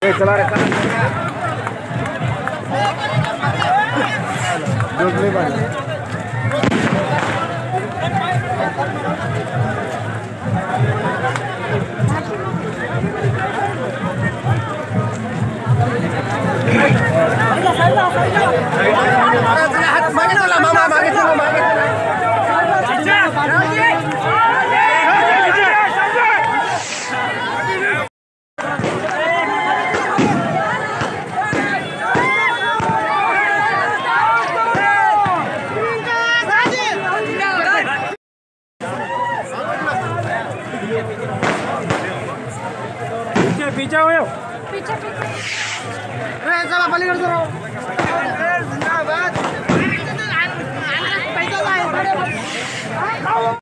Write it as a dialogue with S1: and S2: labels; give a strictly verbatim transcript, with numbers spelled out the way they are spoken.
S1: चला रखा जो नहीं पानी पीछे हो पीछे पीछे पलीगढ़ जिंदाबाद पैसा